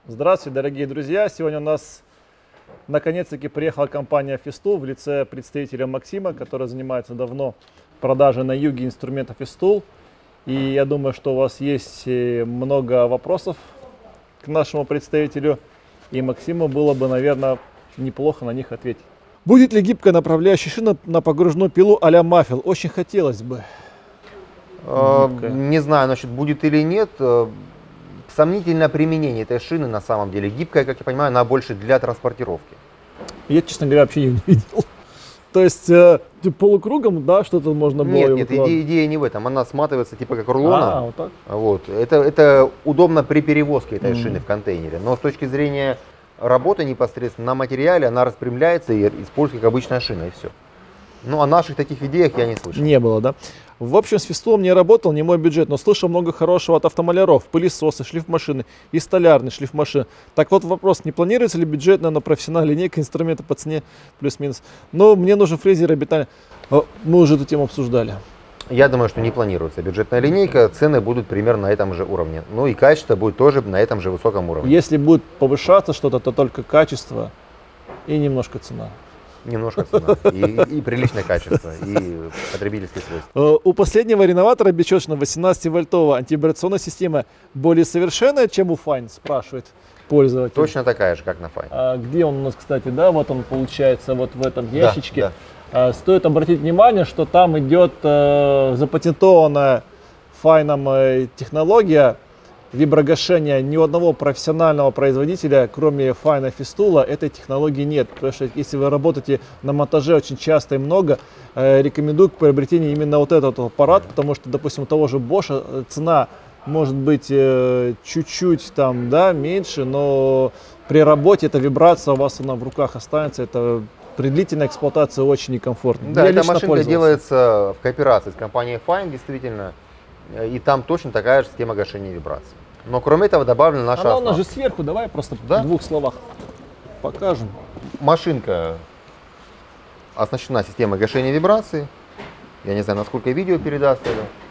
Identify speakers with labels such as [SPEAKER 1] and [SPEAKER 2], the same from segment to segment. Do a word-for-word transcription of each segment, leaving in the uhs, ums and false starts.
[SPEAKER 1] Здравствуйте, дорогие друзья! Сегодня у нас наконец-таки приехала компания Festool в лице представителя Максима, который занимается давно продажей на юге инструментов Festool. И я думаю, что у вас есть много вопросов к нашему представителю, и Максиму было бы, наверное, неплохо на них ответить. Будет ли гибкая направляющая шина на погружную пилу а-ля Маффел? Очень хотелось бы.
[SPEAKER 2] Гибкая. Не знаю, значит, будет или нет. Сомнительное применение этой шины на самом деле. Гибкая, как я понимаю, она больше для транспортировки.
[SPEAKER 1] Я, честно говоря, вообще ее не видел. То есть э, типа полукругом, да, что-то можно было.
[SPEAKER 2] Нет, нет, идея, идея не в этом. Она сматывается типа как рулона.
[SPEAKER 1] А, вот так?
[SPEAKER 2] Вот. Это, это удобно при перевозке этой mm. шины в контейнере. Но с точки зрения работы непосредственно на материале, она распрямляется и используется как обычная шина, и все. Ну, о наших таких идеях я не слышал.
[SPEAKER 1] Не было, да? В общем, с Festool не работал, не мой бюджет, но слышал много хорошего от автомаляров, пылесосы, шлифмашины и столярный шлифмашин. Так вот вопрос, не планируется ли бюджетная, но профессиональная линейка инструмента по цене плюс-минус? Но мне нужен фрезер обитания. Мы уже эту тему обсуждали.
[SPEAKER 2] Я думаю, что не планируется бюджетная линейка, цены будут примерно на этом же уровне. Ну и качество будет тоже на этом же высоком уровне.
[SPEAKER 1] Если будет повышаться что-то, то только качество и немножко цена.
[SPEAKER 2] Немножко цена, и, и приличное качество, и потребительские свойства.
[SPEAKER 1] У последнего реноватора бесчетно восемнадцативольтовая антивибрационная система более совершенная, чем у Fine, спрашивает пользователь.
[SPEAKER 2] Точно такая же, как на Fine.
[SPEAKER 1] А где он у нас, кстати, да, вот он получается вот в этом ящичке.
[SPEAKER 2] Да,
[SPEAKER 1] да. А, стоит обратить внимание, что там идет э, запатентованная Fine технология виброгашения. Ни у одного профессионального производителя, кроме Fine и Festool, этой технологии нет. Потому что если вы работаете на монтаже очень часто и много, э, рекомендую к приобретению именно вот этот аппарат, потому что, допустим, у того же Bosch цена может быть э, чуть-чуть там, да, меньше, но при работе эта вибрация у вас она в руках останется. Это при длительной эксплуатации очень некомфортно.
[SPEAKER 2] Да, эта машинка делается в кооперации с компанией Fine, действительно. И там точно такая же система гашения вибраций. Но кроме этого добавлена наша
[SPEAKER 1] Она
[SPEAKER 2] оснастка.
[SPEAKER 1] у нас же сверху, давай просто
[SPEAKER 2] да?
[SPEAKER 1] в двух словах покажем.
[SPEAKER 2] Машинка оснащена системой гашения вибраций. Я не знаю, насколько видео передаст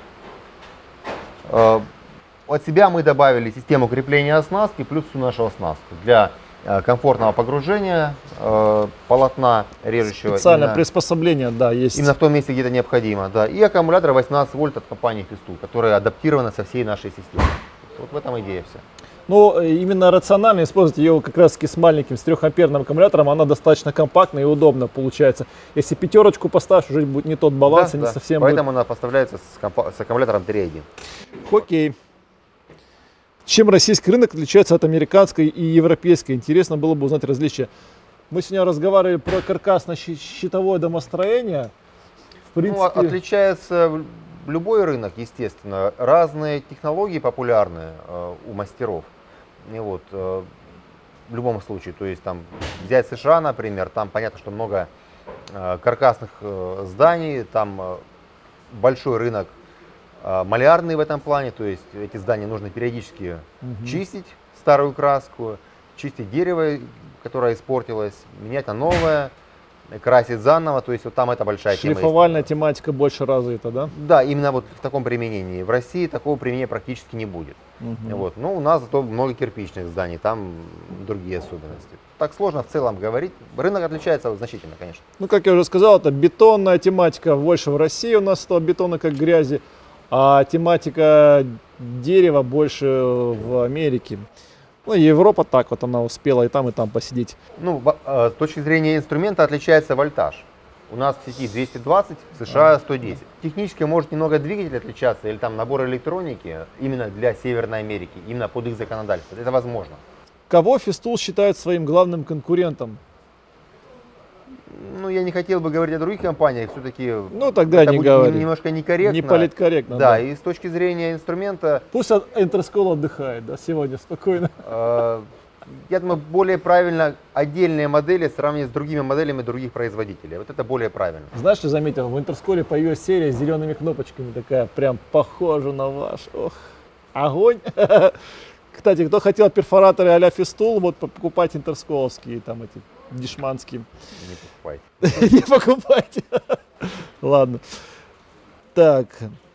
[SPEAKER 2] это. От себя мы добавили систему крепления оснастки плюс всю нашу оснастку для комфортного погружения э, полотна режущего.
[SPEAKER 1] Специальное
[SPEAKER 2] именно,
[SPEAKER 1] приспособление, да, есть.
[SPEAKER 2] Именно в том месте, где это необходимо. Да. И аккумулятор восемнадцать вольт от компании Festool, который адаптирован со всей нашей системой. Вот в этом идея вся.
[SPEAKER 1] Ну, именно рационально использовать ее как раз таки с маленьким, с трехамперным аккумулятором, она достаточно компактная и удобно получается. Если пятерочку поставишь, уже будет не тот баланс,
[SPEAKER 2] да,
[SPEAKER 1] не
[SPEAKER 2] да.
[SPEAKER 1] совсем
[SPEAKER 2] Поэтому
[SPEAKER 1] будет...
[SPEAKER 2] она поставляется с, с аккумулятором три один.
[SPEAKER 1] Окей. Чем российский рынок отличается от американской и европейской? Интересно было бы узнать различия. Мы сегодня разговаривали про каркасно-щитовое домостроение. В принципе...
[SPEAKER 2] Ну, отличается любой рынок, естественно. Разные технологии популярны э, у мастеров. И вот, э, в любом случае, то есть там взять США, например, там понятно, что много э, каркасных э, зданий, там э, большой рынок малярный в этом плане, то есть эти здания нужно периодически угу. чистить, старую краску, чистить дерево, которое испортилось, менять на новое, красить заново, то есть вот там это большая тема.
[SPEAKER 1] Шлифовальная тематика больше развита, да?
[SPEAKER 2] Да, именно вот в таком применении. В России такого применения практически не будет. Угу. Вот. Но у нас зато много кирпичных зданий, там другие особенности. Так сложно в целом говорить. Рынок отличается значительно, конечно.
[SPEAKER 1] Ну, как я уже сказал, это бетонная тематика больше в России у нас, то бетона как грязи. А тематика дерева больше в Америке. Ну, Европа так вот, она успела и там, и там посидеть.
[SPEAKER 2] Ну, с точки зрения инструмента отличается вольтаж. У нас в сети двести двадцать, в США сто десять. Технически может немного двигатель отличаться или там набор электроники именно для Северной Америки, именно под их законодательство. Это возможно.
[SPEAKER 1] Кого Festool считает своим главным конкурентом?
[SPEAKER 2] Ну, я не хотел бы говорить о других компаниях, все-таки
[SPEAKER 1] ну, тогда
[SPEAKER 2] это
[SPEAKER 1] не
[SPEAKER 2] будет
[SPEAKER 1] говори.
[SPEAKER 2] немножко некорректно.
[SPEAKER 1] Не политкорректно.
[SPEAKER 2] Да,
[SPEAKER 1] да,
[SPEAKER 2] и с точки зрения инструмента...
[SPEAKER 1] Пусть Интерскол отдыхает, да, сегодня спокойно.
[SPEAKER 2] Э, я думаю, более правильно отдельные модели сравнивать с другими моделями других производителей. Вот это более правильно.
[SPEAKER 1] Знаешь, что заметил? В Интерсколе появилась серия с зелеными кнопочками, такая прям похожа на ваш. Ох, огонь! Кстати, кто хотел перфораторы а-ля Festool, вот покупать интерсколовские, там эти дешманские.
[SPEAKER 2] Не покупайте.
[SPEAKER 1] Не покупайте. Ладно. Так.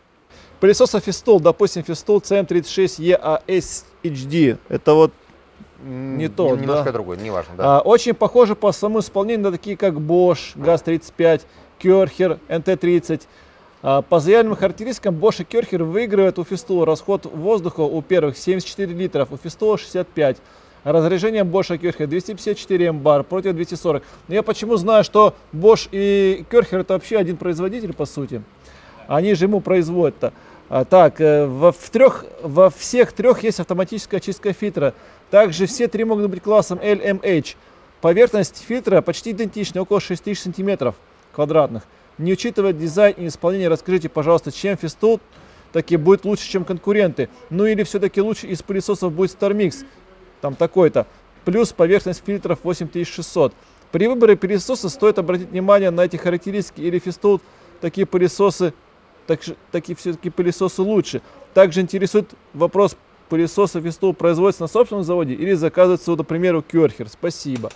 [SPEAKER 1] Пылесос Festool, допустим, Festool си эм тридцать шесть и эй эс эйч ди. Это вот не тот,
[SPEAKER 2] немножко
[SPEAKER 1] да?
[SPEAKER 2] другой, неважно. Да.
[SPEAKER 1] А, очень похоже по самому исполнению на такие как Bosch, газ тридцать пять, Körcher, эн тэ тридцать. А, по заявленным характеристикам Bosch и Körcher выигрывают у Festool. Расход воздуха у первых семьдесят четыре литров, у Festool шестьдесят пять. Разряжение Bosch и Körcher двести пятьдесят четыре амбар против двухсот сорока. Но я почему знаю, что Bosch и Körcher это вообще один производитель по сути. Они же ему производят-то. А, так, во, в трех, во всех трех есть автоматическая очистка фильтра. Также все три могут быть классом эл эм эйч. Поверхность фильтра почти идентична, около шесть тысяч сантиметров квадратных. Не учитывая дизайн и исполнение, расскажите, пожалуйста, чем Festool таки будет лучше, чем конкуренты? Ну или все-таки лучше из пылесосов будет StarMix, там такой-то. Плюс поверхность фильтров восемь тысяч шестьсот. При выборе пылесоса стоит обратить внимание на эти характеристики или Festool такие пылесосы, так, такие все-таки пылесосы лучше. Также интересует вопрос, пылесосы Festool производятся на собственном заводе или заказываются, вот, например, у Körcher? Спасибо.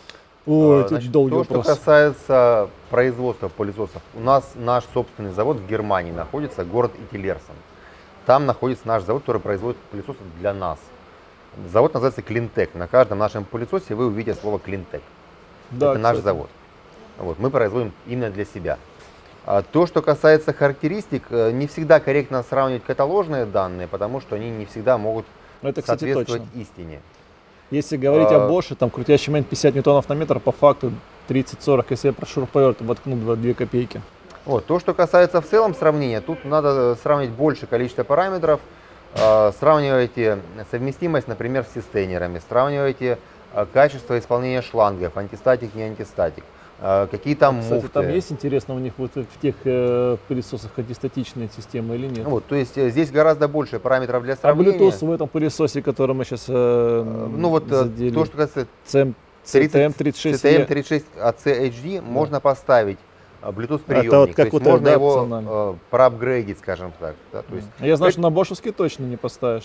[SPEAKER 1] Ой,
[SPEAKER 2] а, значит,
[SPEAKER 1] долгий
[SPEAKER 2] то,
[SPEAKER 1] вопрос.
[SPEAKER 2] что касается производства пылесосов, у нас наш собственный завод в Германии находится, город Итилерсен. Там находится наш завод, который производит пылесосы для нас. Завод называется Cleantech. На каждом нашем пылесосе вы увидите слово Cleantech.
[SPEAKER 1] Да,
[SPEAKER 2] это наш
[SPEAKER 1] кстати.
[SPEAKER 2] завод. Вот, мы производим именно для себя. А то, что касается характеристик, не всегда корректно сравнивать каталожные данные, потому что они не всегда могут
[SPEAKER 1] Это, кстати,
[SPEAKER 2] соответствовать
[SPEAKER 1] точно.
[SPEAKER 2] истине.
[SPEAKER 1] Если говорить
[SPEAKER 2] А,
[SPEAKER 1] о Bosch, там крутящий момент пятьдесят ньютонов на метр, по факту тридцать-сорок, если я про шуруповерт воткну две копейки.
[SPEAKER 2] Вот, то, что касается в целом сравнения, тут надо сравнить большее количество параметров. Э, сравнивайте совместимость, например, с систейнерами, сравнивайте э, качество исполнения шлангов, антистатик, не антистатик, э, какие там
[SPEAKER 1] Кстати,
[SPEAKER 2] муфты.
[SPEAKER 1] там есть интересно у них вот в тех э, пылесосах антистатичные системы или нет?
[SPEAKER 2] Вот, то есть э, здесь гораздо больше параметров для
[SPEAKER 1] А
[SPEAKER 2] сравнения.
[SPEAKER 1] Bluetooth в этом пылесосе, который мы сейчас э,
[SPEAKER 2] Ну вот э,
[SPEAKER 1] задели,
[SPEAKER 2] то, что касается
[SPEAKER 1] си ти эм тридцать шесть,
[SPEAKER 2] си ти эм тридцать шесть эй си эйч ди, да, можно поставить Bluetooth приемник,
[SPEAKER 1] это вот как
[SPEAKER 2] то есть
[SPEAKER 1] вот
[SPEAKER 2] можно
[SPEAKER 1] да,
[SPEAKER 2] его э, проапгрейдить, скажем так. Да, то есть,
[SPEAKER 1] я знаю,
[SPEAKER 2] это,
[SPEAKER 1] что на бошевский точно не поставишь.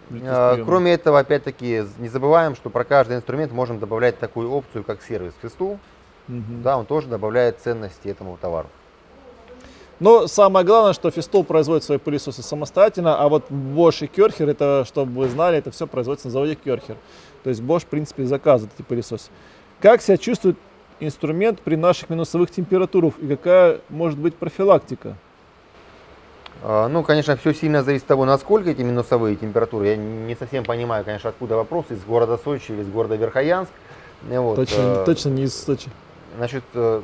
[SPEAKER 2] Э, кроме этого, опять-таки, не забываем, что про каждый инструмент можем добавлять такую опцию, как сервис Festool.
[SPEAKER 1] Угу.
[SPEAKER 2] Да, он тоже добавляет ценности этому товару.
[SPEAKER 1] Но самое главное, что Festool производит свои пылесосы самостоятельно, а вот Bosch и Körcher, это, чтобы вы знали, это все производится на заводе Körcher. То есть Bosch, в принципе, заказывает эти пылесосы. Как себя чувствует инструмент при наших минусовых температурах и какая может быть профилактика?
[SPEAKER 2] Э, ну, конечно, все сильно зависит от того, насколько эти минусовые температуры. Я не совсем понимаю, конечно, откуда вопрос, из города Сочи или из города Верхоянск. Вот,
[SPEAKER 1] точно,
[SPEAKER 2] э,
[SPEAKER 1] точно не из Сочи.
[SPEAKER 2] Значит, э,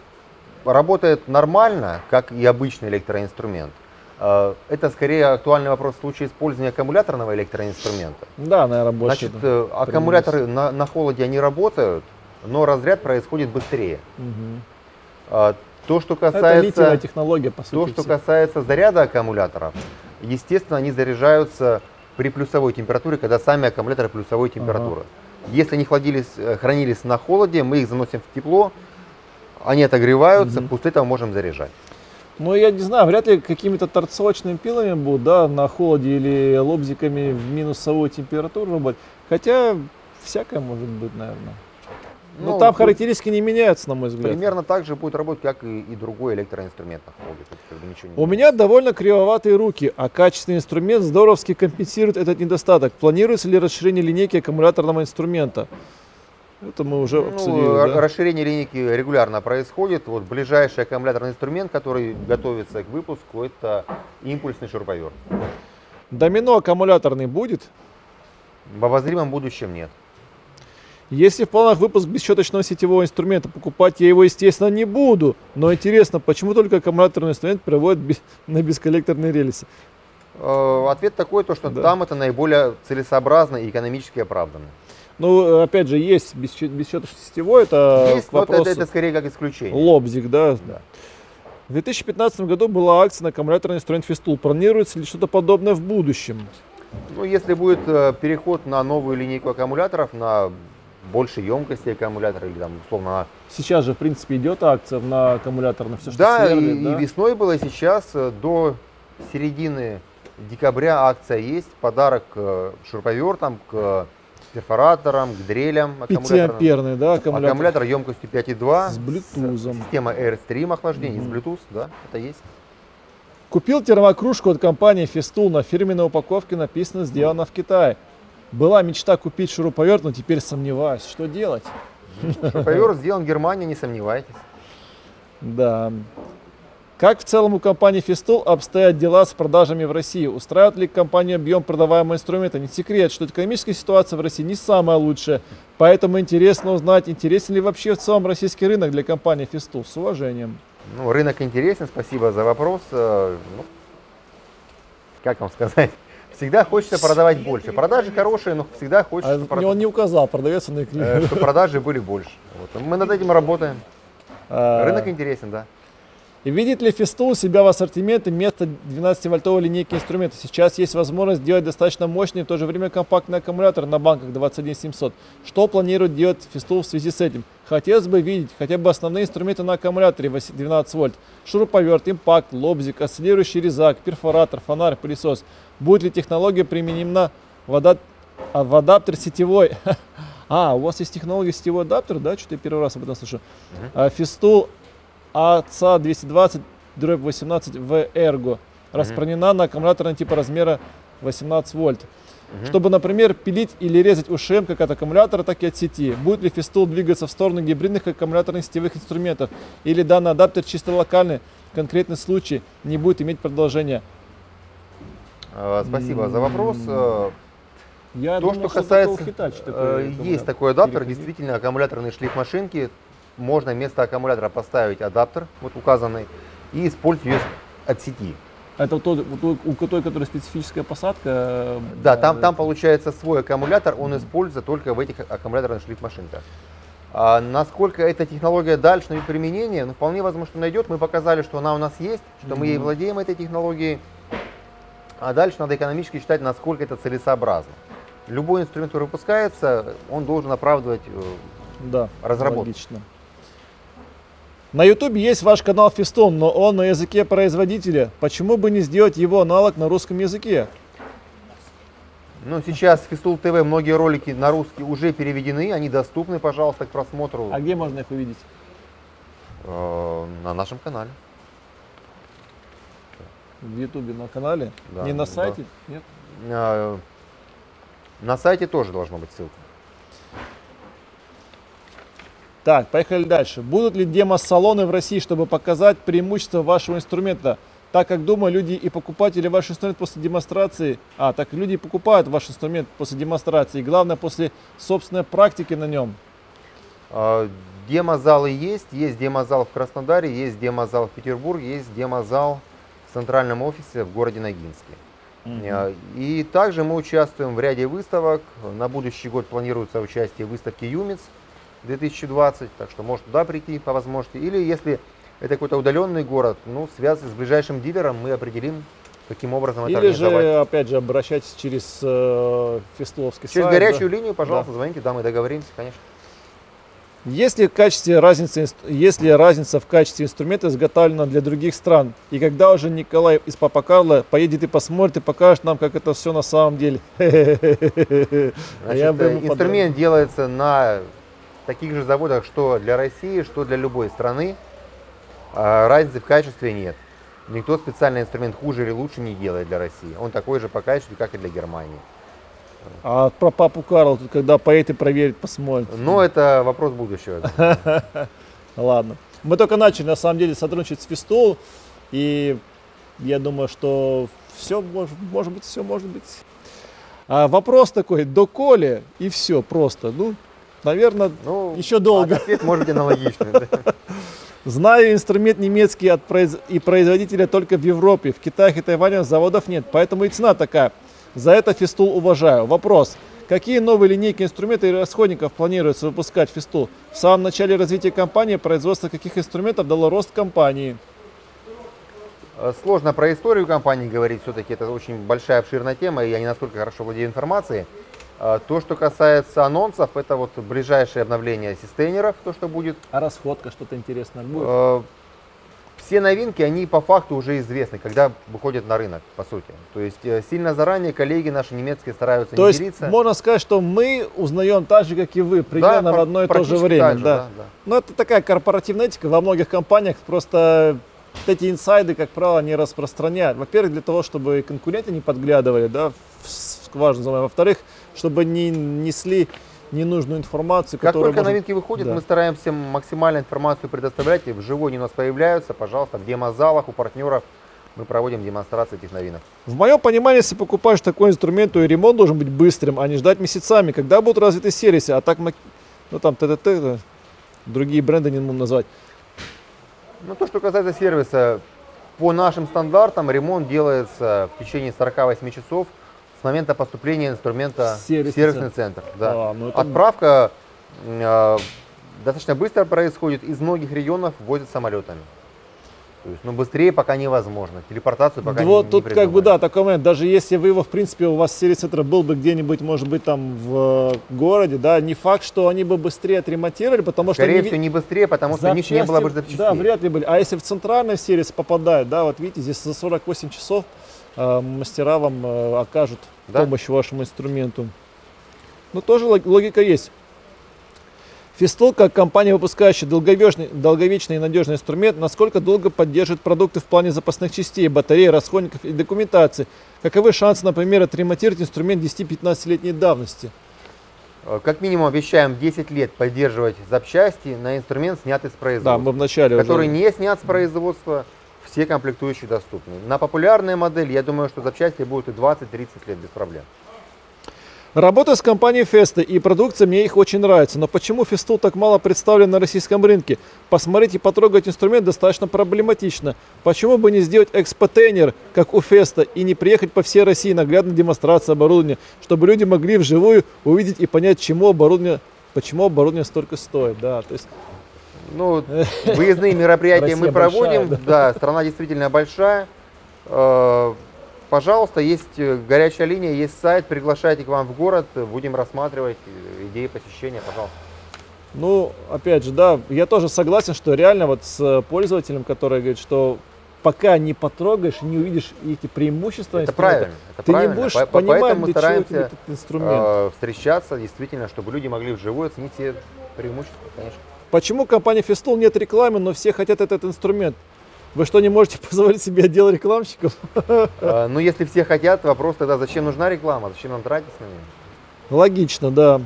[SPEAKER 2] работает нормально, как и обычный электроинструмент. Э, это скорее актуальный вопрос в случае использования аккумуляторного электроинструмента.
[SPEAKER 1] Да, наверное, больше.
[SPEAKER 2] Значит, э, аккумуляторы на, на холоде они работают, но разряд происходит быстрее.
[SPEAKER 1] Угу.
[SPEAKER 2] Э, то, что
[SPEAKER 1] Это
[SPEAKER 2] касается,
[SPEAKER 1] литиевая технология, по сути.
[SPEAKER 2] то, что
[SPEAKER 1] все.
[SPEAKER 2] касается заряда аккумуляторов, естественно, они заряжаются при плюсовой температуре, когда сами аккумуляторы плюсовой температуры. Ага. Если они хладились, хранились на холоде, мы их заносим в тепло, они отогреваются,
[SPEAKER 1] угу.
[SPEAKER 2] после этого можем заряжать.
[SPEAKER 1] Ну, я не знаю, вряд ли какими-то торцовочными пилами будут, да, на холоде или лобзиками в минусовую температуру работать. Хотя, всякое может быть, наверное. Но
[SPEAKER 2] Ну,
[SPEAKER 1] там
[SPEAKER 2] тут
[SPEAKER 1] характеристики не меняются, на мой взгляд.
[SPEAKER 2] примерно так же будет работать, как и, и другой электроинструмент на холоде. Тут как бы ничего не
[SPEAKER 1] У
[SPEAKER 2] меняется.
[SPEAKER 1] меня довольно кривоватые руки, а качественный инструмент здоровски компенсирует этот недостаток. Планируется ли расширение линейки аккумуляторного инструмента? Это мы уже
[SPEAKER 2] Ну,
[SPEAKER 1] обсудили. Да?
[SPEAKER 2] Расширение линейки регулярно происходит. Вот ближайший аккумуляторный инструмент, который готовится к выпуску, это импульсный шуруповерт.
[SPEAKER 1] Домино аккумуляторный будет?
[SPEAKER 2] В обозримом будущем нет.
[SPEAKER 1] Если в планах выпуск бесщеточного сетевого инструмента, покупать я его, естественно, не буду. Но интересно, почему только аккумуляторный инструмент переводят без, на бесколлекторные рельсы?
[SPEAKER 2] Э, Ответ такой, то, что
[SPEAKER 1] Да.
[SPEAKER 2] там это наиболее целесообразно и экономически оправданно.
[SPEAKER 1] Ну, опять же, есть бесщеточный сетевой, это
[SPEAKER 2] Есть,
[SPEAKER 1] к
[SPEAKER 2] но это,
[SPEAKER 1] вопросу
[SPEAKER 2] это скорее как исключение.
[SPEAKER 1] лобзик, да?
[SPEAKER 2] Да.
[SPEAKER 1] В две тысячи пятнадцатом году была акция на аккумуляторный инструмент Festool. Планируется ли что-то подобное в будущем?
[SPEAKER 2] Ну, если будет э, переход на новую линейку аккумуляторов, на большей емкости аккумулятора или там условно на...
[SPEAKER 1] Сейчас же, в принципе, идет акция на аккумуляторный, все, что
[SPEAKER 2] Да,
[SPEAKER 1] сверлит,
[SPEAKER 2] и,
[SPEAKER 1] да?
[SPEAKER 2] и весной было, и сейчас э, до середины декабря акция есть. Подарок к шуруповертам, к перфораторам, к дрелям аккумуляторным.
[SPEAKER 1] пятиамперный, да, аккумулятор?
[SPEAKER 2] Аккумулятор емкостью пять и два.
[SPEAKER 1] С Bluetooth.
[SPEAKER 2] Система Airstream охлаждения,
[SPEAKER 1] Мгм.
[SPEAKER 2] с Bluetooth, да, это есть.
[SPEAKER 1] Купил термокружку от компании Festool, на фирменной упаковке написано «Сделано в Китае». Была мечта купить шуруповерт, но теперь сомневаюсь, что делать.
[SPEAKER 2] Шуруповерт сделан в Германии, не сомневайтесь.
[SPEAKER 1] Да. Как в целом у компании Festool обстоят дела с продажами в России? Устраивает ли компанию объем продаваемого инструмента? Не секрет, что экономическая ситуация в России не самая лучшая, поэтому интересно узнать, интересен ли вообще в целом российский рынок для компании Festool. С уважением.
[SPEAKER 2] Ну, рынок интересен, спасибо за вопрос. Ну, как вам сказать? Всегда хочется продавать больше. Продажи хорошие, но всегда хочется,
[SPEAKER 1] А
[SPEAKER 2] чтобы,
[SPEAKER 1] он не указал, продавец на
[SPEAKER 2] э, чтобы продажи были больше. Вот. Мы над этим работаем.
[SPEAKER 1] А,
[SPEAKER 2] Рынок интересен, да.
[SPEAKER 1] И видит ли Festool себя в ассортименте вместо двенадцативольтовой линейки инструментов? Сейчас есть возможность сделать достаточно мощный и в то же время компактный аккумулятор на банках двадцать один семьсот. Что планирует делать Festool в связи с этим? Хотелось бы видеть хотя бы основные инструменты на аккумуляторе двенадцать вольт. Шуруповерт, импакт, лобзик, осциллирующий резак, перфоратор, фонарь, пылесос. Будет ли технология применима в, адап... а, в адаптер сетевой? А, у вас есть технология сетевой адаптер, да? Что-то я первый раз об этом слышу. Uh-huh. Festool эй си эй двести двадцать восемнадцать ви Ergo распространена uh-huh. на аккумуляторные типа размера восемнадцать вольт. Uh-huh. Чтобы, например, пилить или резать УШМ как от аккумулятора, так и от сети. Будет ли Festool двигаться в сторону гибридных аккумуляторных сетевых инструментов? Или данный адаптер чисто локальный, конкретный случай, не будет иметь продолжения?
[SPEAKER 2] Спасибо за вопрос.
[SPEAKER 1] Я
[SPEAKER 2] То,
[SPEAKER 1] думал,
[SPEAKER 2] что касается,
[SPEAKER 1] Hitachi,
[SPEAKER 2] э,
[SPEAKER 1] такой
[SPEAKER 2] есть такой адаптер, действительно аккумуляторный шлейф машинки. Можно вместо аккумулятора поставить адаптер, вот указанный, и использовать ее от сети.
[SPEAKER 1] Это тот, у той, которая специфическая посадка?
[SPEAKER 2] Да, там, там получается свой аккумулятор, он используется только в этих аккумуляторных шлейф-машинках. А насколько эта технология дальше найдет применение, ну, вполне возможно, что найдет. Мы показали, что она у нас есть, что мы ей владеем, этой технологией. А дальше надо экономически считать, насколько это целесообразно. Любой инструмент, который выпускается, он должен оправдывать
[SPEAKER 1] да,
[SPEAKER 2] разработку.
[SPEAKER 1] Логично. На YouTube есть ваш канал Festool, но он на языке производителя. Почему бы не сделать его аналог на русском языке?
[SPEAKER 2] Ну, сейчас Festool ти ви, многие ролики на русский уже переведены, они доступны, пожалуйста, к просмотру.
[SPEAKER 1] А где можно их увидеть?
[SPEAKER 2] Э, на нашем канале.
[SPEAKER 1] В YouTube на канале?
[SPEAKER 2] Да,
[SPEAKER 1] не на
[SPEAKER 2] да.
[SPEAKER 1] сайте? Нет?
[SPEAKER 2] Э, на сайте тоже должна быть ссылка.
[SPEAKER 1] Так, поехали дальше. Будут ли демо-салоны в России, чтобы показать преимущества вашего инструмента? Так как, думаю, люди и покупатели ваш инструмент после демонстрации, а, так люди и покупают ваш инструмент после демонстрации, и главное, после собственной практики на нем.
[SPEAKER 2] Э, демозалы есть, есть демозал в Краснодаре, есть демозал в Петербурге, есть демозал в центральном офисе в городе Ногинске. Mm-hmm. И также мы участвуем в ряде выставок. На будущий год планируется участие в выставке Юмиц две тысячи двадцать, так что может туда прийти по возможности. Или если это какой-то удаленный город, ну, связываясь с ближайшим дилером, мы определим, каким образом это
[SPEAKER 1] Или
[SPEAKER 2] организовать.
[SPEAKER 1] же, опять же, обращайтесь через э, фестуловский
[SPEAKER 2] Через
[SPEAKER 1] сайт.
[SPEAKER 2] горячую
[SPEAKER 1] да?
[SPEAKER 2] линию, пожалуйста,
[SPEAKER 1] Да.
[SPEAKER 2] звоните, да, мы договоримся, конечно.
[SPEAKER 1] Есть ли, в качестве разницы, есть ли разница в качестве инструмента изготовлена для других стран? И когда уже Николай из Папа Карло поедет и посмотрит и покажет нам, как это все на самом деле?
[SPEAKER 2] Значит, инструмент делается на таких же заводах, что для России, что для любой страны. Разницы в качестве нет. Никто специальный инструмент хуже или лучше не делает для России. Он такой же по качеству, как и для Германии.
[SPEAKER 1] А про Папу Карло, тут когда поедет и проверит, посмотрит.
[SPEAKER 2] Ну, это вопрос будущего.
[SPEAKER 1] Ладно. Мы только начали, на самом деле, сотрудничать с Festool. И я думаю, что все, может, может быть, все может быть. А вопрос такой, доколе, и все просто. Ну, наверное, ну, еще долго.
[SPEAKER 2] Ответ может быть аналогичный. Да?
[SPEAKER 1] Знаю инструмент немецкий от произ... и производителя только в Европе. В Китае и Тайване заводов нет, поэтому и цена такая. За это Festool уважаю. Вопрос. Какие новые линейки инструментов и расходников планируется выпускать Festool? В самом начале развития компании производство каких инструментов дало рост компании?
[SPEAKER 2] Сложно про историю компании говорить, все-таки это очень большая обширная тема, и я не настолько хорошо владею информацией. То, что касается анонсов, это вот ближайшее обновление систейнеров, то, что будет.
[SPEAKER 1] А расходка, что-то интересное будет?
[SPEAKER 2] Все новинки, они по факту уже известны, когда выходят на рынок, по сути. То есть сильно заранее коллеги наши немецкие стараются
[SPEAKER 1] то
[SPEAKER 2] не
[SPEAKER 1] есть,
[SPEAKER 2] делиться.
[SPEAKER 1] Можно сказать, что мы узнаем так же, как и вы, примерно
[SPEAKER 2] да,
[SPEAKER 1] в одно и то же время.
[SPEAKER 2] Же,
[SPEAKER 1] да.
[SPEAKER 2] Да, да.
[SPEAKER 1] Но это такая корпоративная этика во многих компаниях, просто эти инсайды, как правило, не распространяют. Во-первых, для того, чтобы конкуренты не подглядывали, да, в запуск важный. Во-вторых, чтобы не несли ненужную информацию.
[SPEAKER 2] Как только
[SPEAKER 1] может...
[SPEAKER 2] новинки выходят,
[SPEAKER 1] да.
[SPEAKER 2] мы стараемся максимально информацию предоставлять. И вживую они у нас появляются, пожалуйста, в демозалах у партнеров мы проводим демонстрации этих новинок.
[SPEAKER 1] В моем понимании, если покупаешь такой инструмент, то и ремонт должен быть быстрым, а не ждать месяцами. Когда будут развиты сервисы, а так, ну там, т.т.т., другие бренды не могу назвать.
[SPEAKER 2] Ну, то, что касается сервиса, по нашим стандартам ремонт делается в течение сорока восьми часов с момента поступления инструмента в
[SPEAKER 1] сервисный,
[SPEAKER 2] сервисный центр. центр да.
[SPEAKER 1] А, ну это...
[SPEAKER 2] Отправка э, достаточно быстро происходит, из многих регионов возят самолетами. То есть, ну, быстрее пока невозможно, телепортацию пока
[SPEAKER 1] вот
[SPEAKER 2] не,
[SPEAKER 1] тут
[SPEAKER 2] не
[SPEAKER 1] как бы, да, такой момент, даже если вы его, в принципе, у вас сервис-центр был бы где-нибудь, может быть, там в городе, да, не факт, что они бы быстрее отремонтировали, потому
[SPEAKER 2] Скорее
[SPEAKER 1] что...
[SPEAKER 2] всего, не быстрее, потому что у них не было бы запчастей.
[SPEAKER 1] Да, вряд ли были. А если в центральный сервис попадает, да, вот видите, здесь за сорок восемь часов э, мастера вам э, окажут
[SPEAKER 2] да?
[SPEAKER 1] помощь вашему инструменту. Ну, тоже логика есть. Festool, как компания, выпускающая долговечный, долговечный и надежный инструмент, насколько долго поддерживает продукты в плане запасных частей, батарей, расходников и документации? Каковы шансы, например, отремонтировать инструмент десяти-пятнадцатилетней давности?
[SPEAKER 2] Как минимум обещаем десять лет поддерживать запчасти на инструмент, снятый с производства.
[SPEAKER 1] Да, мы вначале
[SPEAKER 2] который
[SPEAKER 1] уже...
[SPEAKER 2] не снят с производства, все комплектующие доступны. На популярные модели, я думаю, что запчасти будут и двадцать-тридцать лет без проблем.
[SPEAKER 1] Работаю с компанией Festo, и продукция мне их очень нравится. Но почему Festool так мало представлен на российском рынке? Посмотреть и потрогать инструмент достаточно проблематично. Почему бы не сделать экспотейнер, как у Festo, и не приехать по всей России наглядно демонстрации оборудования, чтобы люди могли вживую увидеть и понять, чему оборудование, почему оборудование столько стоит. Да, то есть...
[SPEAKER 2] Ну, выездные мероприятия мы проводим. Большая, да. да, страна действительно большая. Пожалуйста, есть горячая линия, есть сайт, приглашайте к вам в город, будем рассматривать идеи посещения, пожалуйста.
[SPEAKER 1] Ну, опять же, да, я тоже согласен, что реально вот с пользователем, который говорит, что пока не потрогаешь, не увидишь эти преимущества,
[SPEAKER 2] это правильно, это
[SPEAKER 1] ты
[SPEAKER 2] правильно.
[SPEAKER 1] не будешь
[SPEAKER 2] По
[SPEAKER 1] понимать,
[SPEAKER 2] поэтому мы стараемся
[SPEAKER 1] этот инструмент.
[SPEAKER 2] Э, встречаться, действительно, чтобы люди могли вживую оценить все преимущества, конечно.
[SPEAKER 1] Почему компания Festool нет рекламы, но все хотят этот инструмент? Вы что, не можете позволить себе отдел рекламщиков?
[SPEAKER 2] А, ну, если все хотят, вопрос тогда, зачем нужна реклама, зачем нам тратить на нее?
[SPEAKER 1] Логично, да.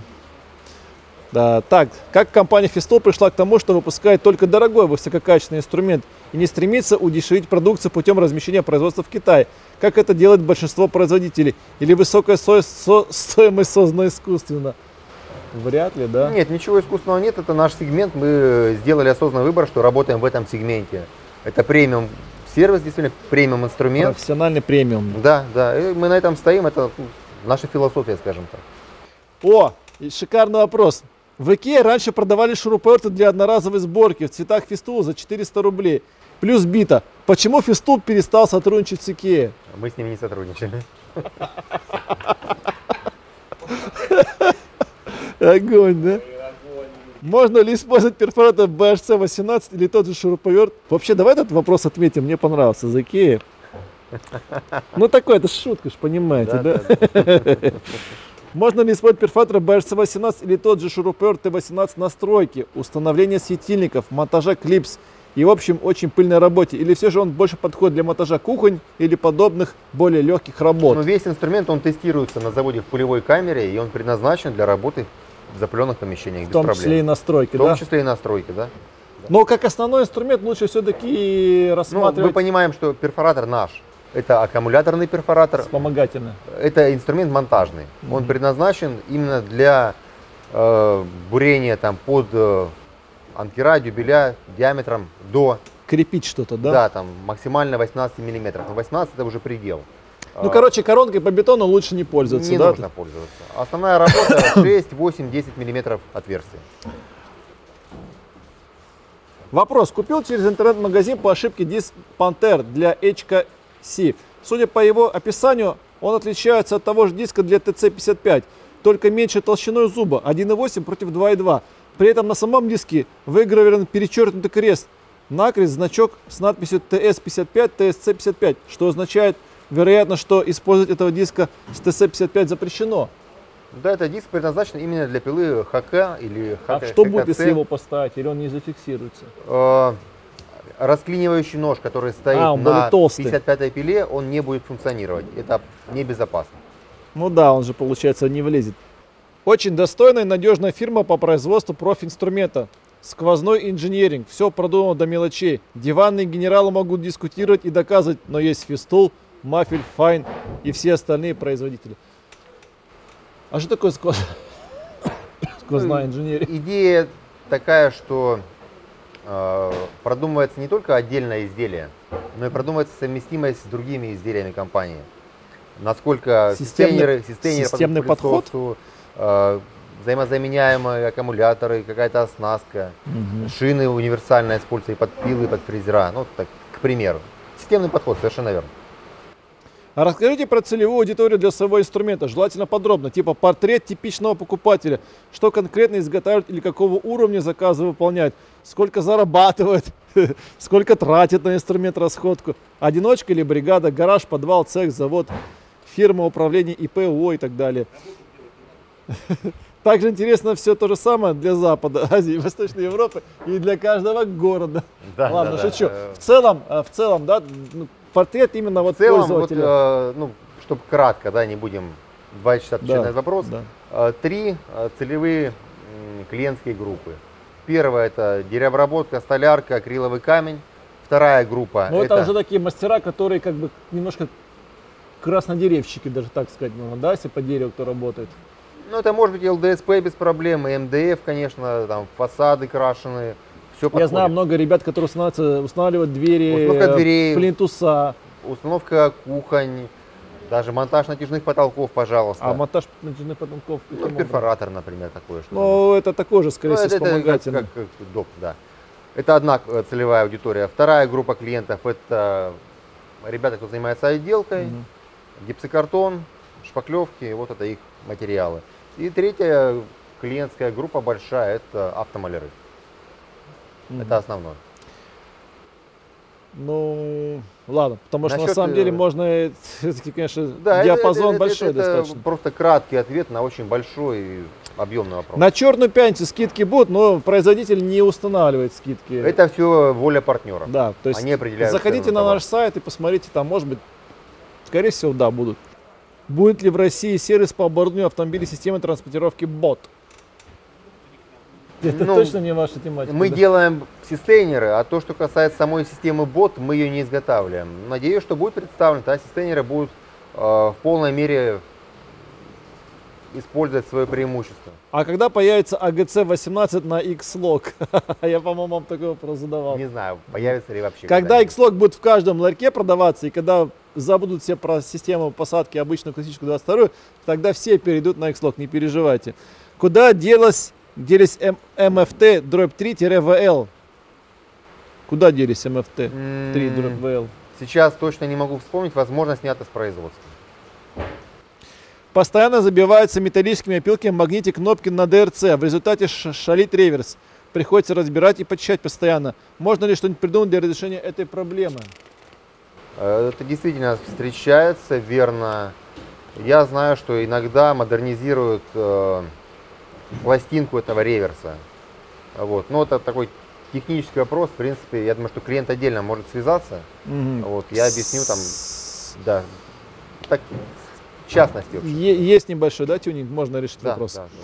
[SPEAKER 1] Да. Так, как компания Festool пришла к тому, что выпускает только дорогой высококачественный инструмент и не стремится удешевить продукцию путем размещения производства в Китае, как это делает большинство производителей? Или высокая со со стоимость создана искусственно? Вряд ли, да?
[SPEAKER 2] Нет, ничего искусственного нет, это наш сегмент, мы сделали осознанный выбор, что работаем в этом сегменте. Это премиум сервис, действительно, премиум инструмент.
[SPEAKER 1] Профессиональный премиум.
[SPEAKER 2] Да, да, и мы на этом стоим, это наша философия, скажем так.
[SPEAKER 1] О, шикарный вопрос. В Икее раньше продавали шуруповерты для одноразовой сборки в цветах Festool за четыреста рублей. Плюс бита. Почему Festool перестал сотрудничать с Икеей?
[SPEAKER 2] Мы с ними не сотрудничали.
[SPEAKER 1] Огонь, да? Можно ли использовать перфоратор би эйч си восемнадцать или тот же шуруповерт? Вообще, давай этот вопрос отметим, мне понравился, за Икеей. Ну такой, это шутка, ж понимаете, да? да? да, да. Можно ли использовать перфоратор би эйч си восемнадцать или тот же шуруповерт Т восемнадцать настройки, установление светильников, монтажа клипс и, в общем, очень пыльной работе? Или все же он больше подходит для монтажа кухонь или подобных более легких работ?
[SPEAKER 2] Ну, весь инструмент, он тестируется на заводе в пулевой камере, и он предназначен для работы в запыленных помещениях,
[SPEAKER 1] в том
[SPEAKER 2] без
[SPEAKER 1] числе и настройки,
[SPEAKER 2] да? В том
[SPEAKER 1] да?
[SPEAKER 2] числе и настройки, да.
[SPEAKER 1] Но как основной инструмент лучше все-таки рассматривать...
[SPEAKER 2] Ну, мы понимаем, что перфоратор наш. Это аккумуляторный перфоратор.
[SPEAKER 1] Вспомогательный.
[SPEAKER 2] Это инструмент монтажный. Mm-hmm. Он предназначен именно для э, бурения там, под э, анкера, дюбеля диаметром до...
[SPEAKER 1] Крепить что-то, да?
[SPEAKER 2] Да, там максимально восемнадцать миллиметров. Но восемнадцать это уже предел.
[SPEAKER 1] Ну, короче, коронкой по бетону лучше не пользоваться,
[SPEAKER 2] не
[SPEAKER 1] да?
[SPEAKER 2] Не нужно пользоваться. Основная работа шесть, восемь, десять миллиметров отверстия.
[SPEAKER 1] Вопрос. Купил через интернет-магазин по ошибке диск Panther для эйч си. Судя по его описанию, он отличается от того же диска для Т Ц пятьдесят пять, только меньше толщиной зуба, один и восемь против два и два. При этом на самом диске выгравирован перечеркнутый крест, накрест, значок с надписью Т С пятьдесят пять, Т С Ц пятьдесят пять, что означает, вероятно, что использовать этого диска с Т С пятьдесят пять запрещено.
[SPEAKER 2] Да, этот диск предназначен именно для пилы Х К или Х К.
[SPEAKER 1] А что будет, если его поставить, или он не зафиксируется?
[SPEAKER 2] Э, расклинивающий нож, который стоит
[SPEAKER 1] а,
[SPEAKER 2] на пятьдесят пятой пиле, он не будет функционировать. Это небезопасно.
[SPEAKER 1] Ну да, он же, получается, не влезет. Очень достойная и надежная фирма по производству профинструмента. Сквозной инженеринг, все продумано до мелочей. Диванные генералы могут дискутировать и доказывать, но есть Festool, Мафель, Fine и все остальные производители. А что такое сквоз... сквозная инженерия?
[SPEAKER 2] Идея такая, что э, продумывается не только отдельное изделие, но и продумывается совместимость с другими изделиями компании. Насколько
[SPEAKER 1] Системный,
[SPEAKER 2] системнеры, системнеры
[SPEAKER 1] системный подход,
[SPEAKER 2] э, взаимозаменяемые аккумуляторы, какая-то оснастка,
[SPEAKER 1] угу.
[SPEAKER 2] шины универсально используются и под пилы, и под фрезера. Ну, так, к примеру. Системный подход, совершенно верно.
[SPEAKER 1] А расскажите про целевую аудиторию для своего инструмента, желательно подробно, типа портрет типичного покупателя, что конкретно изготавливать или какого уровня заказы выполнять, сколько зарабатывает, сколько тратит на инструмент расходку, одиночка или бригада, гараж, подвал, цех, завод, фирма управления ИП, ООО и так далее. Также интересно все то же самое для Запада, Азии, Восточной Европы и для каждого города.
[SPEAKER 2] Да,
[SPEAKER 1] Ладно,
[SPEAKER 2] да,
[SPEAKER 1] шучу.
[SPEAKER 2] да.
[SPEAKER 1] В целом, в целом, да, ну, портрет именно вот
[SPEAKER 2] в целом,
[SPEAKER 1] пользователя.
[SPEAKER 2] Вот, э, ну, чтобы кратко, да, не будем два часа отвечать
[SPEAKER 1] Да,
[SPEAKER 2] на этот вопрос.
[SPEAKER 1] да.
[SPEAKER 2] Э, три э, целевые м, клиентские группы. Первая — это деревообработка, столярка, акриловый камень. Вторая группа —
[SPEAKER 1] Но это...
[SPEAKER 2] это
[SPEAKER 1] уже такие мастера, которые как бы немножко краснодеревщики, даже так сказать, можно, да, если по дереву кто работает.
[SPEAKER 2] Ну, это может быть эл дэ эс пэ без проблем, и эм дэ эф, конечно, там фасады крашеные, все подходит.
[SPEAKER 1] Я знаю много ребят, которые устанавливают, устанавливают двери,
[SPEAKER 2] Установка дверей,
[SPEAKER 1] плинтуса.
[SPEAKER 2] Установка кухонь, даже монтаж натяжных потолков, пожалуйста.
[SPEAKER 1] А монтаж натяжных потолков?
[SPEAKER 2] Ну, перфоратор, например, такое. Что
[SPEAKER 1] ну, это такое же, скорее всего,
[SPEAKER 2] ну, это,
[SPEAKER 1] вспомогательное.
[SPEAKER 2] Это как, как доп, да. Это одна целевая аудитория. Вторая группа клиентов — это ребята, кто занимается отделкой, угу. гипсокартон, шпаклевки, вот это их материалы. И третья клиентская группа большая — это автомаляры. Mm-hmm. Это основное.
[SPEAKER 1] Ну, ладно, потому что
[SPEAKER 2] Насчет,
[SPEAKER 1] на самом деле можно, все-таки, конечно,
[SPEAKER 2] да,
[SPEAKER 1] диапазон
[SPEAKER 2] это,
[SPEAKER 1] большой
[SPEAKER 2] это, это
[SPEAKER 1] достаточно.
[SPEAKER 2] Просто краткий ответ на очень большой и объемный вопрос.
[SPEAKER 1] На черную пятницу скидки будут, но производитель не устанавливает скидки.
[SPEAKER 2] Это все воля партнера.
[SPEAKER 1] Да, то есть
[SPEAKER 2] они определяют.
[SPEAKER 1] заходите на наш сайт и посмотрите, там, может быть, скорее всего, да, будут. Будет ли в России сервис по оборудованию автомобилей системы транспортировки бот? Это ну, точно не ваша тематика.
[SPEAKER 2] Мы
[SPEAKER 1] да?
[SPEAKER 2] делаем систейнеры, а то, что касается самой системы бот, мы ее не изготавливаем. Надеюсь, что будет представлено, а систейнеры будут э, в полной мере использовать свое преимущество.
[SPEAKER 1] А когда появится а гэ цэ восемнадцать на X-Log? Я, по-моему, вам такой вопрос задавал.
[SPEAKER 2] Не знаю, появится ли вообще.
[SPEAKER 1] Когда X-Log будет в каждом ларьке продаваться, и когда забудут все про систему посадки обычную классическую двадцать вторую, тогда все перейдут на X-Log, не переживайте. Куда делась, делись эм эф тэ дробь три вэ эл? Куда делись эм эф тэ три дробь вэ эл?
[SPEAKER 2] Сейчас точно не могу вспомнить, возможно, снято с производства.
[SPEAKER 1] Постоянно забиваются металлическими опилками магнитик кнопки на дэ эр цэ. В результате шалит реверс. Приходится разбирать и почищать постоянно. Можно ли что-нибудь придумать для разрешения этой проблемы?
[SPEAKER 2] Это действительно встречается, верно. Я знаю, что иногда модернизируют э, пластинку этого реверса. Вот. Но это такой технический вопрос. В принципе, я думаю, что клиент отдельно может связаться. Mm-hmm. Вот. Я объясню там, да, так, в частности.
[SPEAKER 1] Есть небольшой, да, тюнинг, можно решить
[SPEAKER 2] да,
[SPEAKER 1] вопрос.
[SPEAKER 2] Да, да.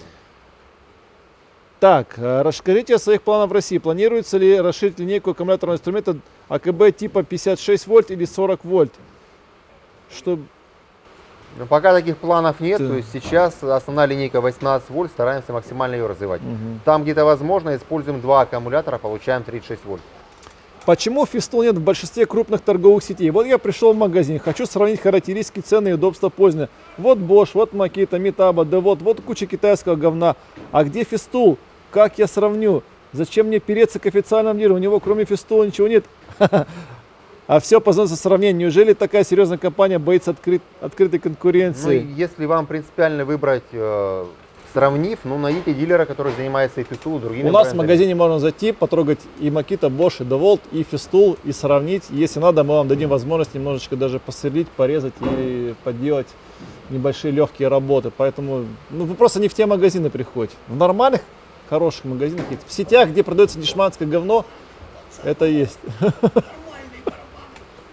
[SPEAKER 1] Так, расскажите о своих планах в России. Планируется ли расширить линейку аккумуляторного инструмента а ка бэ типа пятьдесят шесть вольт или сорок вольт? Что...
[SPEAKER 2] Ну, пока таких планов нет.
[SPEAKER 1] Ты...
[SPEAKER 2] То есть сейчас основная линейка восемнадцать вольт, стараемся максимально ее развивать.
[SPEAKER 1] Угу.
[SPEAKER 2] Там где-то возможно, используем два аккумулятора, получаем тридцать шесть вольт.
[SPEAKER 1] Почему Festool нет в большинстве крупных торговых сетей? Вот я пришел в магазин, хочу сравнить характеристики, цены и удобства пользования. Вот Bosch, вот Makita, Metabo, да вот, вот куча китайского говна. А где Festool? Как я сравню? Зачем мне переться к официальному лидеру? У него кроме Festool ничего нет. А все познается сравнение. Неужели такая серьезная компания боится открыт, открытой конкуренции?
[SPEAKER 2] Ну, если вам принципиально выбрать, э, сравнив, ну, найдите дилера, который занимается и Festool, и другими
[SPEAKER 1] У нас
[SPEAKER 2] брендами.
[SPEAKER 1] в магазине можно зайти, потрогать и Makita, Bosch, и DeWalt, и Festool, и сравнить. Если надо, мы вам дадим возможность немножечко даже посверлить, порезать и поделать небольшие легкие работы. Поэтому ну, вы просто не в те магазины приходите. В нормальных, хороших магазинах есть. В сетях, где продается дешманское говно, это есть.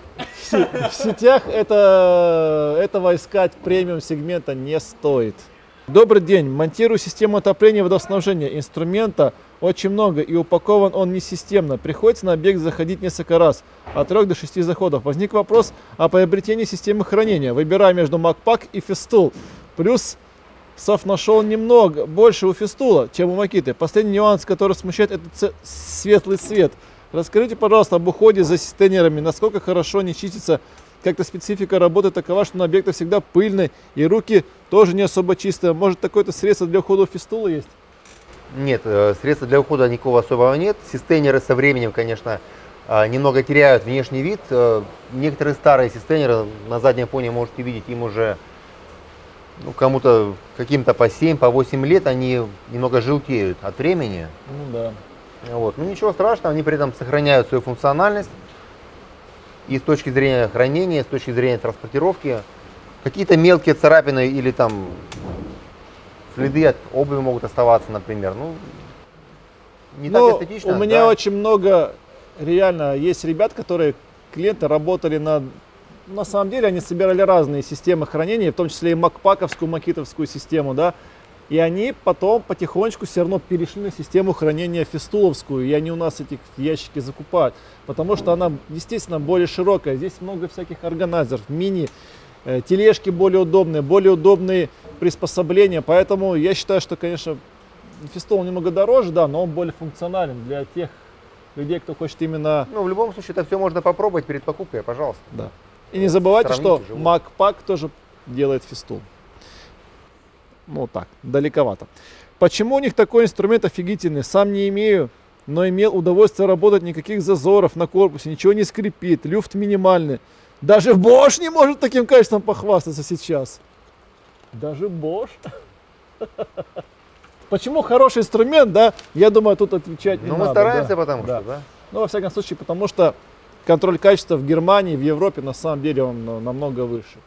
[SPEAKER 1] се- в сетях это, этого искать премиум сегмента не стоит. Добрый день. Монтирую систему отопления и водоснабжения. Инструмента очень много и упакован он не системно. Приходится на объект заходить несколько раз, от трёх до шести заходов. Возник вопрос о приобретении системы хранения. Выбираю между Макпак и Festool. Плюс сов нашел немного больше у Festool, чем у Makita. Последний нюанс, который смущает, это ц- светлый цвет. Расскажите, пожалуйста, об уходе за системерами. Насколько хорошо они чистятся. Как-то специфика работы такова, что на объектах всегда пыльные и руки тоже не особо чистые. Может, такое-то средство для ухода у Festool есть?
[SPEAKER 2] Нет, э, средства для ухода никакого особого нет. Систейнеры со временем, конечно, э, немного теряют внешний вид. Э, Некоторые старые систейнеры на заднем фоне можете видеть, им уже ну, кому-то каким-то по семь, по восемь лет, они немного желтеют от времени.
[SPEAKER 1] Ну да.
[SPEAKER 2] Вот. Ну ничего страшного, они при этом сохраняют свою функциональность. И с точки зрения хранения, с точки зрения транспортировки, какие-то мелкие царапины или там следы от обуви могут оставаться, например. Ну, не
[SPEAKER 1] Ну,
[SPEAKER 2] так эстетично.
[SPEAKER 1] у меня
[SPEAKER 2] да.
[SPEAKER 1] очень много, реально, есть ребят, которые, клиенты, работали на... На самом деле они собирали разные системы хранения, в том числе и макпаковскую, макитовскую систему, да. И они потом потихонечку все равно перешли на систему хранения фестуловскую, и они у нас эти ящики закупают, потому что она, естественно, более широкая. Здесь много всяких органайзеров, мини, э, тележки более удобные, более удобные приспособления, поэтому я считаю, что, конечно, фестул немного дороже, да, но он более функционален для тех людей, кто хочет именно...
[SPEAKER 2] Ну, в любом случае, это все можно попробовать перед покупкой, пожалуйста.
[SPEAKER 1] Да. И не забывайте, что
[SPEAKER 2] Сравните живую.
[SPEAKER 1] Макпак тоже делает фестул. Ну так, далековато. Почему у них такой инструмент офигительный? Сам не имею, но имел удовольствие работать, никаких зазоров на корпусе, ничего не скрипит, люфт минимальный. Даже Bosch не может таким качеством похвастаться сейчас. Даже Bosch. Почему хороший инструмент, да? Я думаю, тут отвечать не
[SPEAKER 2] Ну,
[SPEAKER 1] надо.
[SPEAKER 2] мы стараемся,
[SPEAKER 1] да.
[SPEAKER 2] потому
[SPEAKER 1] Да.
[SPEAKER 2] что, да.
[SPEAKER 1] Ну, во всяком случае, потому что контроль качества в Германии, в Европе, на самом деле, он ну, намного выше.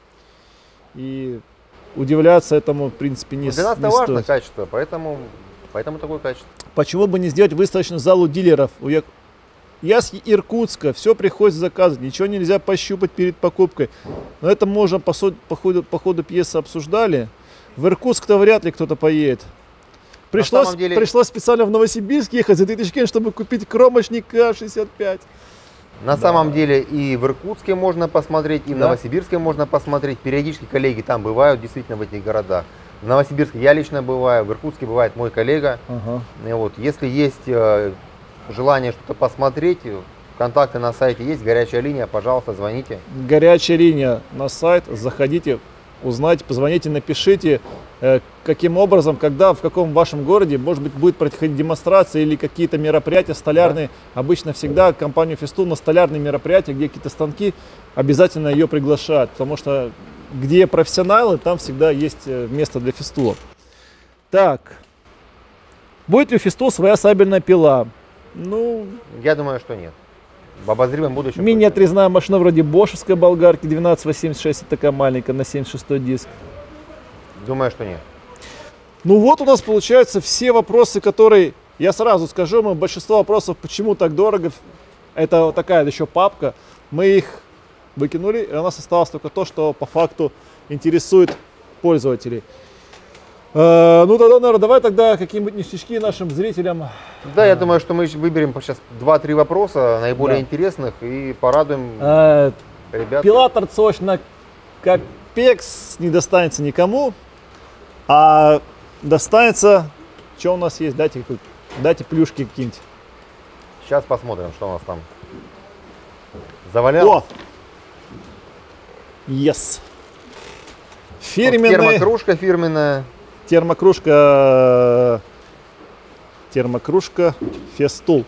[SPEAKER 1] И удивляться этому, в принципе, не,
[SPEAKER 2] Ну, для нас
[SPEAKER 1] не
[SPEAKER 2] это важно
[SPEAKER 1] стоит.
[SPEAKER 2] качество, поэтому, поэтому такое качество.
[SPEAKER 1] Почему бы не сделать выставочный зал у дилеров? У Я... Я с Иркутска, все приходится заказывать, ничего нельзя пощупать перед покупкой. Но это мы уже по, су- по, ходу, по ходу пьесы обсуждали. В Иркутск-то вряд ли кто-то поедет. Пришлось,
[SPEAKER 2] самом деле-
[SPEAKER 1] пришлось специально в Новосибирск ехать за две тысячи гривен, чтобы купить кромочник К шестьдесят пять.
[SPEAKER 2] На самом деле и в Иркутске можно посмотреть, и в
[SPEAKER 1] Да.
[SPEAKER 2] Новосибирске можно посмотреть. Периодически коллеги там бывают, действительно, в этих городах. В Новосибирске я лично бываю, в Иркутске бывает мой коллега.
[SPEAKER 1] Ага.
[SPEAKER 2] И вот, если есть э, желание что-то посмотреть, контакты на сайте есть, горячая линия, пожалуйста, звоните.
[SPEAKER 1] Горячая линия на сайт, заходите, узнайте, позвоните, напишите, э, каким образом, когда, в каком вашем городе, может быть, будет проходить демонстрация или какие-то мероприятия столярные. Обычно всегда компанию Festool на столярные мероприятия, где какие-то станки, обязательно ее приглашают, потому что где профессионалы, там всегда есть э, место для Festool. Так, будет ли у Festool своя сабельная пила? Ну,
[SPEAKER 2] Я думаю, что нет. В обозримом будущем.
[SPEAKER 1] мини-отрезная машина вроде бошевской болгарки двенадцать восемьдесят шесть, такая маленькая, на семьдесят шестой диск.
[SPEAKER 2] точно. Думаю, что нет.
[SPEAKER 1] Ну вот у нас получаются все вопросы, которые, я сразу скажу, мы большинство вопросов, почему так дорого, это вот такая еще папка, мы их выкинули, и у нас осталось только то, что по факту интересует пользователей. Э, ну тогда, наверное, давай тогда какие-нибудь ништячки нашим зрителям.
[SPEAKER 2] Да, я думаю, что мы выберем сейчас два-три вопроса наиболее
[SPEAKER 1] Да.
[SPEAKER 2] интересных и порадуем
[SPEAKER 1] Э,
[SPEAKER 2] ребят.
[SPEAKER 1] Пила торцовочная капекс не достанется никому, а достанется, что у нас есть, дайте, дайте плюшки какие-нибудь.
[SPEAKER 2] Сейчас посмотрим, что у нас там завалялось.
[SPEAKER 1] О! Yes!
[SPEAKER 2] Вот
[SPEAKER 1] Фирменная
[SPEAKER 2] термокружка фирменная.
[SPEAKER 1] термокружка, термокружка Festool.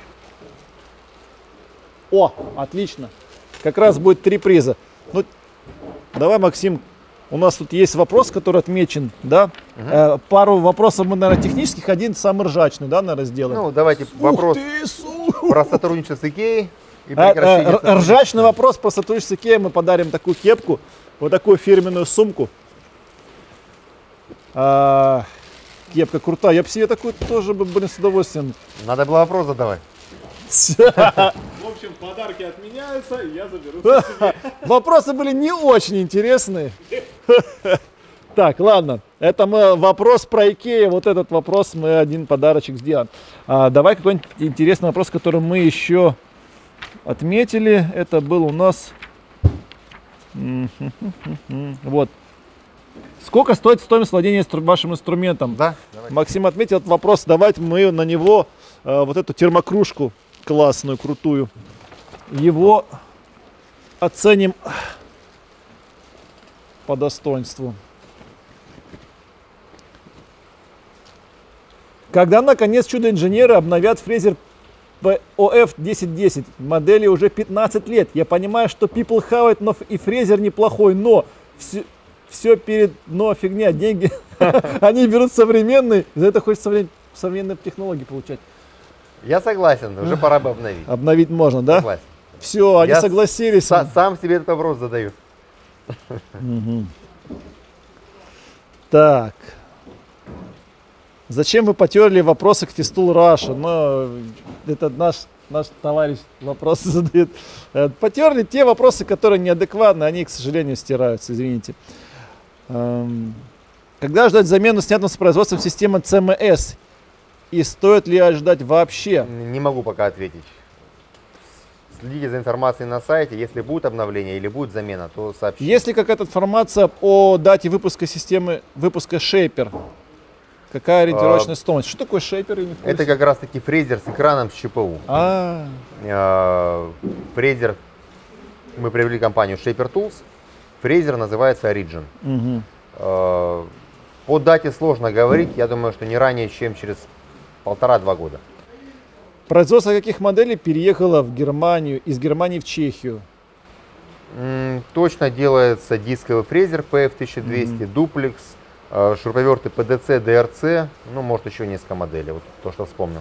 [SPEAKER 1] О, отлично! Как раз будет три приза. Ну, давай, Максим, у нас тут есть вопрос, который отмечен, да?
[SPEAKER 2] Мгм.
[SPEAKER 1] Э, пару вопросов мы, наверное, технических, один самый ржачный, да, наверное, сделаем.
[SPEAKER 2] Ну, давайте вопрос
[SPEAKER 1] Ух ты, су-
[SPEAKER 2] про сотрудничество с Икеей и
[SPEAKER 1] А,
[SPEAKER 2] прекращение
[SPEAKER 1] э, р-
[SPEAKER 2] сотрудничества.
[SPEAKER 1] ржачный вопрос про сотрудничество с Икеей. Мы подарим такую кепку, вот такую фирменную сумку. А, кепка крутая. Я бы себе такую тоже, бы, блин, с удовольствием.
[SPEAKER 2] Надо было вопрос задавать.
[SPEAKER 1] общем, подарки отменяются, и я заберу себе. Вопросы были не очень интересные. Так, ладно, это мы вопрос про Икею, вот этот вопрос мы один подарочек сделаем. А, давай какой-нибудь интересный вопрос, который мы еще отметили. Это был у нас... Вот. Сколько стоит стоимость владения вашим инструментом?
[SPEAKER 2] Да.
[SPEAKER 1] Максим отметил этот вопрос. Давайте мы на него э, вот эту термокружку классную, крутую, его оценим по достоинству. Когда наконец чудо-инженеры обновят фрезер пи о эф десять десять, модели уже пятнадцать лет. Я понимаю, что people have it, но и фрезер неплохой, но все, все перед, но фигня, деньги, они берут современные, за это хочется современные технологии получать.
[SPEAKER 2] Я согласен, уже пора бы обновить.
[SPEAKER 1] Обновить можно, да?
[SPEAKER 2] Согласен.
[SPEAKER 1] Все, они
[SPEAKER 2] Я
[SPEAKER 1] согласились.
[SPEAKER 2] С, сам себе этот вопрос задаю.
[SPEAKER 1] Угу. Так. Зачем вы потерли вопросы к Festool Russia? Ну, это наш, наш товарищ вопросы задает. Потерли те вопросы, которые неадекватны, они, к сожалению, стираются, извините. Когда ждать замену снятым с производством системы си эм эс? И стоит ли ждать вообще?
[SPEAKER 2] Не могу пока ответить. Следите за информацией на сайте. Если будет обновление или будет замена, то сообщите.
[SPEAKER 1] Есть ли какая-то информация о дате выпуска системы, выпуска Shaper? Какая ориентировочная а, стоимость? Что такое Shaper?
[SPEAKER 2] Это как раз таки фрезер с экраном с ЧПУ.
[SPEAKER 1] А -а
[SPEAKER 2] -а. Фрезер, мы привели компанию Shaper Tools. Фрезер называется Origin.
[SPEAKER 1] Угу.
[SPEAKER 2] А, по дате сложно говорить. Я думаю, что не ранее, чем через полтора-два года.
[SPEAKER 1] Производство каких моделей переехало в Германию, из Германии в Чехию?
[SPEAKER 2] М, точно делается дисковый фрезер пи эф тысяча двести, mm-hmm. дуплекс, э, шуруповерты пи ди си, ди ар си, ну, может, еще несколько моделей, вот то, что вспомнил.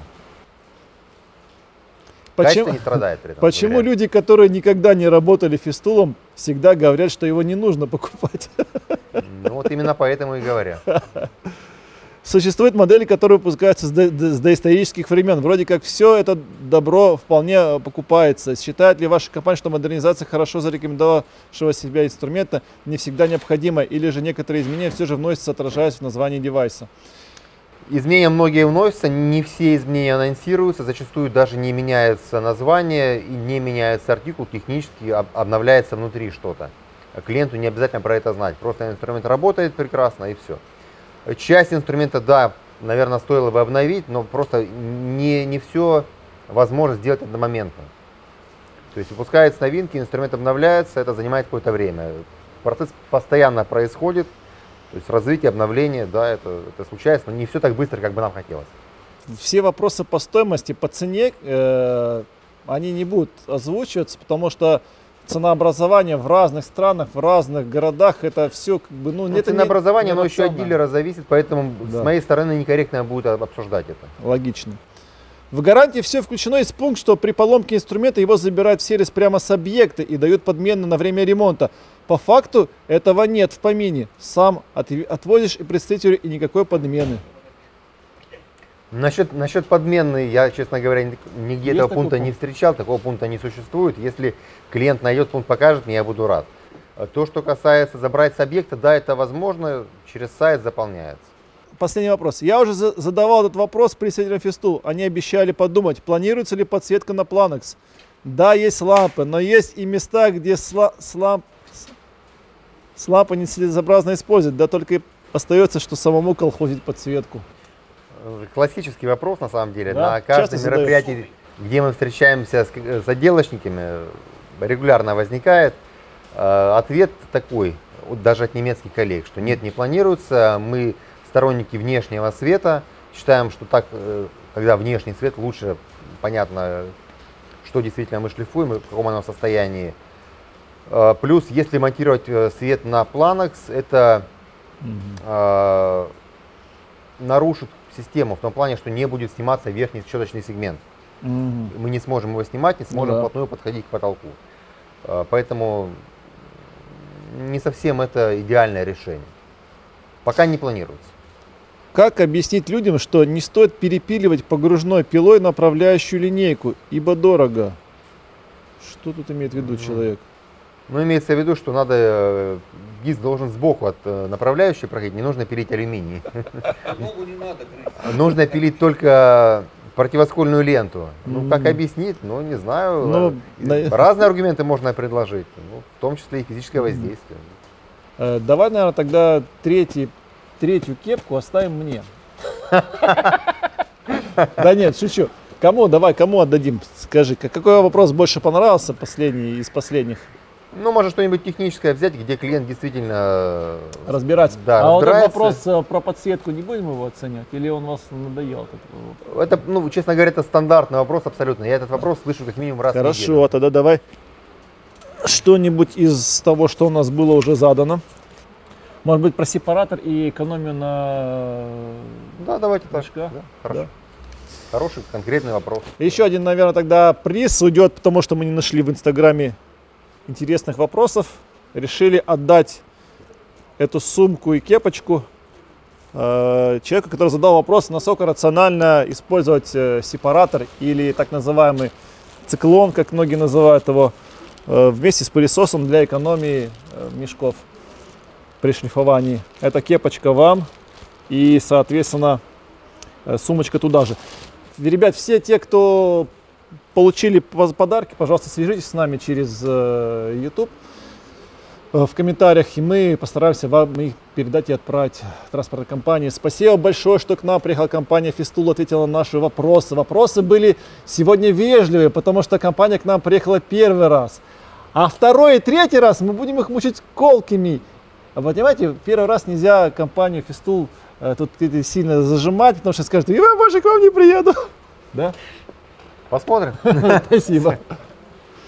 [SPEAKER 1] Почему,
[SPEAKER 2] не страдает при этом,
[SPEAKER 1] почему
[SPEAKER 2] вариант.
[SPEAKER 1] люди, которые никогда не работали фистулом, всегда говорят, что его не нужно покупать?
[SPEAKER 2] Ну, вот именно поэтому и говорят.
[SPEAKER 1] Существуют модели, которые выпускаются с, до, с доисторических времен. Вроде как все это добро вполне покупается. Считает ли ваша компания, что модернизация хорошо зарекомендовавшего себя инструмента не всегда необходима, или же некоторые изменения все же вносятся, отражаясь в названии девайса?
[SPEAKER 2] Изменения многие вносятся, не все изменения анонсируются, зачастую даже не меняется название и не меняется артикул, технически обновляется внутри что-то. Клиенту не обязательно про это знать, просто инструмент работает прекрасно и все. Часть инструмента, да, наверное, стоило бы обновить, но просто не, не все возможно сделать одномоментно. То есть выпускаются новинки, инструмент обновляется, это занимает какое-то время. Процесс постоянно происходит, то есть развитие, обновление, да, это, это случается, но не все так быстро, как бы нам хотелось.
[SPEAKER 1] Все вопросы по стоимости, по цене, э, они не будут озвучиваться, потому что ценообразование в разных странах, в разных городах, это все как бы, ну,
[SPEAKER 2] ну
[SPEAKER 1] это
[SPEAKER 2] ценообразование, оно еще от дилера зависит, поэтому
[SPEAKER 1] да.
[SPEAKER 2] С моей стороны некорректно будет обсуждать это.
[SPEAKER 1] Логично. В гарантии все включено, есть пункт, что при поломке инструмента его забирают в сервис прямо с объекта и дают подмену на время ремонта. По факту этого нет в помине. Сам от, отвозишь и представителю, и никакой подмены.
[SPEAKER 2] Насчет, насчет подмены, я, честно говоря, нигде
[SPEAKER 1] Есть
[SPEAKER 2] этого пункта
[SPEAKER 1] пункт?
[SPEAKER 2] не встречал, такого пункта не существует. Если клиент найдет пункт, покажет мне, я буду рад. То, что касается забрать с объекта, да, это возможно, через сайт заполняется.
[SPEAKER 1] Последний вопрос. Я уже задавал этот вопрос представителям Festool. Они обещали подумать, планируется ли подсветка на Planax. Да, есть лампы, но есть и места, где сла сламп с лампы нецелесообразно использовать, да только и остается, что самому колхозить подсветку.
[SPEAKER 2] Классический вопрос, на самом деле.
[SPEAKER 1] Да?
[SPEAKER 2] На каждом мероприятии, где мы встречаемся с, с отделочниками, регулярно возникает э, ответ такой, вот даже от немецких коллег, что нет, не планируется. Мы сторонники внешнего света, считаем, что так, э, когда внешний свет, лучше понятно, что действительно мы шлифуем и в каком оно состоянии. Э, плюс, если монтировать свет на Planax, это э, нарушит систему в том плане, что не будет сниматься верхний щеточный сегмент. Mm-hmm. Мы не сможем его снимать, не сможем mm-hmm. вплотную подходить к потолку. Поэтому не совсем это идеальное решение. Пока не планируется.
[SPEAKER 1] Как объяснить людям, что не стоит перепиливать погружной пилой направляющую линейку, ибо дорого? Что тут имеет в виду человек?
[SPEAKER 2] Ну, имеется в виду, что надо, э, диск должен сбоку от э, направляющей проходить, не нужно пилить алюминий.
[SPEAKER 3] Ногу не надо крыть.
[SPEAKER 2] Нужно пилить только противоскольную ленту. Ну, как объяснить? Ну, не знаю.
[SPEAKER 1] Ну,
[SPEAKER 2] Э, Разные аргументы можно предложить, ну, в том числе и физическое воздействие.
[SPEAKER 1] Э, Давай, наверное, тогда третий, третью кепку оставим мне. Да нет, шучу. Кому, давай, кому отдадим? Скажи, какой вопрос больше понравился последний из последних?
[SPEAKER 2] Ну, может, что-нибудь техническое взять, где клиент действительно э,
[SPEAKER 1] Разбираться.
[SPEAKER 2] Да,
[SPEAKER 1] а вот этот
[SPEAKER 2] разбирается.
[SPEAKER 1] вопрос э, про подсветку, не будем его оценивать? Или он вас надоел?
[SPEAKER 2] Это, ну, честно говоря, это стандартный вопрос абсолютно. Я этот вопрос слышу как минимум раз в неделю.
[SPEAKER 1] Хорошо, тогда давай что-нибудь из того, что у нас было уже задано. Может быть, про сепаратор и экономию на...
[SPEAKER 2] Да, давайте так.
[SPEAKER 1] Мешка?
[SPEAKER 2] Да, хорошо.
[SPEAKER 1] Да.
[SPEAKER 2] Хороший, конкретный вопрос.
[SPEAKER 1] Еще один, наверное, тогда приз уйдет, потому что мы не нашли в Инстаграме интересных вопросов. Решили отдать эту сумку и кепочку э, человеку, который задал вопрос, насколько рационально использовать э, сепаратор или так называемый циклон, как многие называют его, э, вместе с пылесосом для экономии э, мешков при шлифовании. Эта кепочка вам и, соответственно, э, сумочка туда же. Ребят, все те, кто получили подарки, пожалуйста, свяжитесь с нами через э, YouTube э, в комментариях, и мы постараемся вам их передать и отправить транспортной компании. Спасибо большое, что к нам приехала компания Festool, ответила на наши вопросы. Вопросы были сегодня вежливые, потому что компания к нам приехала первый раз. А второй и третий раз мы будем их мучить колкими. А понимаете, первый раз нельзя компанию Festool э, тут сильно зажимать, потому что скажут, я больше к вам не приеду. Да?
[SPEAKER 2] Посмотрим.
[SPEAKER 1] Спасибо.